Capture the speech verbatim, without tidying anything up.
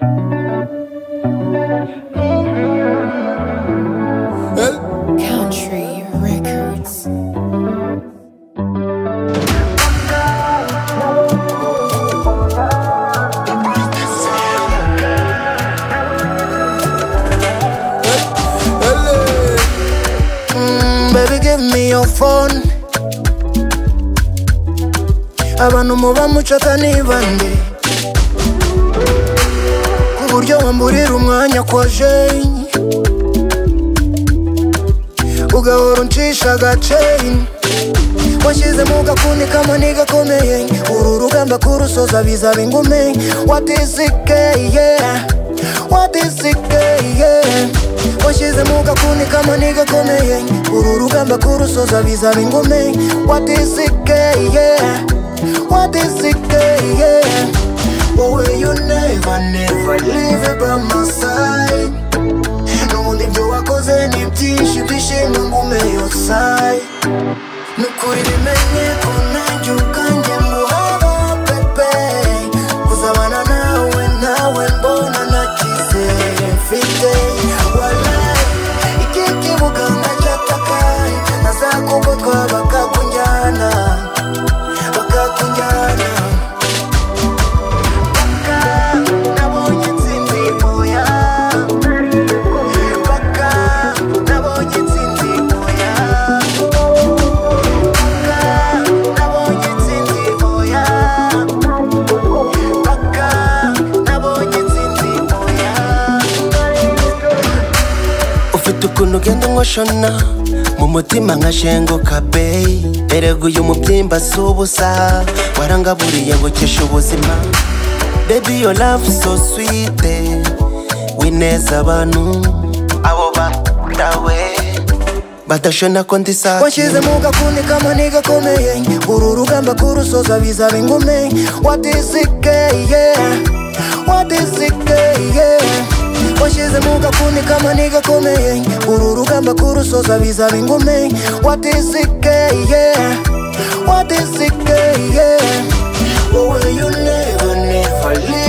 Country Records. Mm, baby, give me your phone. Abantu muba mucata ni bande kuburyo wamburira umwanya kwa Jane ugahora uncisha agachain washyize mu gakuni kamani gakomeye uru rugamba kurusoza bizaba ingume. What is it, yeah? What is it, yeah? Washyize mu gakuni kamani gakomeye uru rugamba kurusoza bizaba ingume. What is it, yeah? What is it, yeah? Oh, will you never, never leave it by my side? Nubundi ibyo wakoze ni byinshi byishimo ngume your side. Nukuri bimenye ko nanjye ubwanjye nguhaba pepe kuzabana nawe nawe mbona nakizere mfite. Wallahi iki kibuga nkacyatakaye nazakugotwa bakakunjyana bakakunjyana baka nabonye intsinzi moya baka nabonye intsinzi moya baka nabonye intsinzi moya baka nabonye intsinzi moya. Ufite ukuntu ugenda unkoshona mu mutima nkashenguka bei erega uyu mubyimba si ubusa warangaburiye ngo ukeshe ubuzima. Baby your love so sweet wineza abantu abo bandawe badashona ko ndi saki. Washyize mu gakuni kamani gakomeye uru rugamba kurusoza bizaba ingume. What is it, yeah? What is it, yeah? Washyize mu gakuni kamani gakomeye uru rugamba kurusoza bizaba ingume. What is it, yeah? What is it, yeah? Oh, will you never, never leave